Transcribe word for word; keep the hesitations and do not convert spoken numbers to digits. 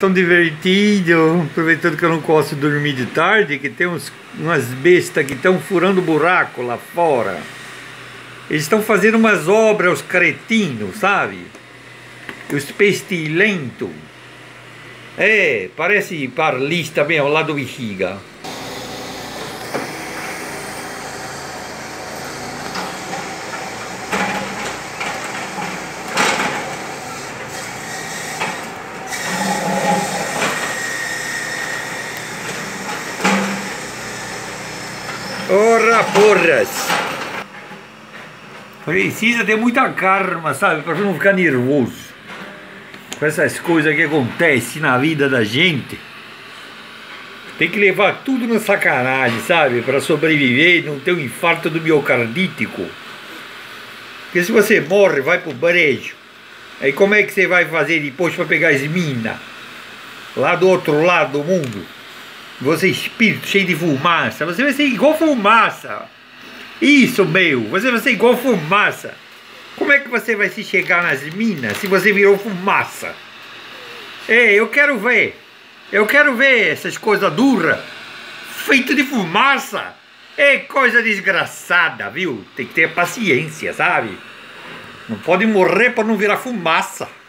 Tão divertido, aproveitando que eu não gosto de dormir de tarde, que tem uns, umas bestas que estão furando buraco lá fora. Eles estão fazendo umas obras, os cretinos, sabe? Os pestilentos. É, parece parlista bem ao lado do bexiga. Ora porras! Precisa ter muita calma, sabe? Para não ficar nervoso com essas coisas que acontecem na vida da gente. Tem que levar tudo na sacanagem, sabe? Para sobreviver e não ter um infarto do miocardítico. Porque se você morre, vai pro brejo. Aí como é que você vai fazer depois para pegar as minas? Lá do outro lado do mundo. Você espírito cheio de fumaça. Você vai ser igual fumaça. Isso, meu. Você vai ser igual fumaça. Como é que você vai se chegar nas minas se você virou fumaça? Ei, eu quero ver. Eu quero ver essas coisas duras. Feito de fumaça. É coisa desgraçada, viu? Tem que ter paciência, sabe? Não pode morrer para não virar fumaça.